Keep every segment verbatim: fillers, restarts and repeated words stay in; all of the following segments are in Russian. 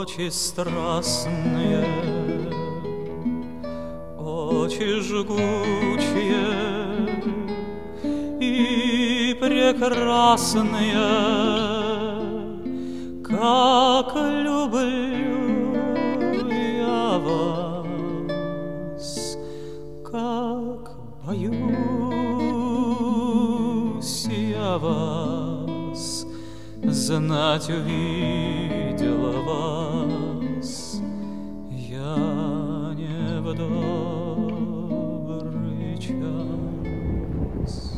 очи страстные, очи жгучие и прекрасные, как люблю я вас, как боюсь я вас, знать увидела вас я не в добрый час.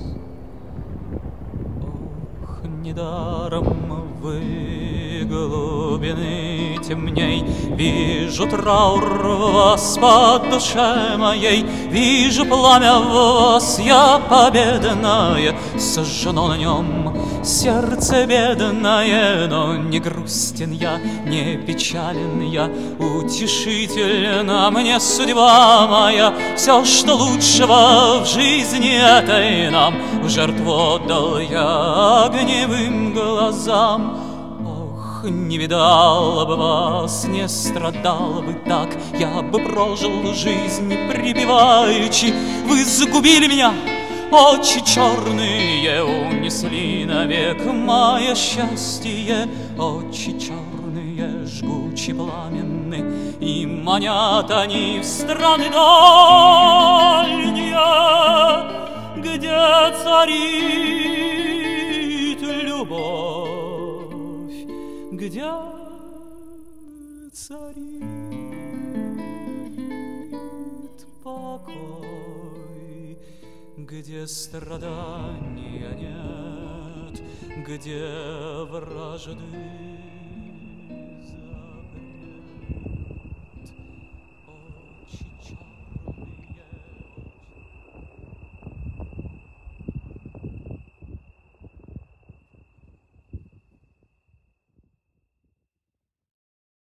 Ох, недаром вы глубины темней, вижу траур в вас по душе моей, вижу пламя в вас я победное, сожжено на нем сердце бедное, но не грустен я, не печален я, утешительна мне судьба моя. Все, что лучшего в жизни этой нам, в жертву отдал я огневым глазам. Ох, не видал бы вас, не страдал бы так, я бы прожил жизнь припеваючи. Вы загубили меня, очи черные унесли навек мое счастье, очи черные, жгучи пламенны, и манят они в страны дальние, где царит любовь, где царит покой, где страдания нет, где вражды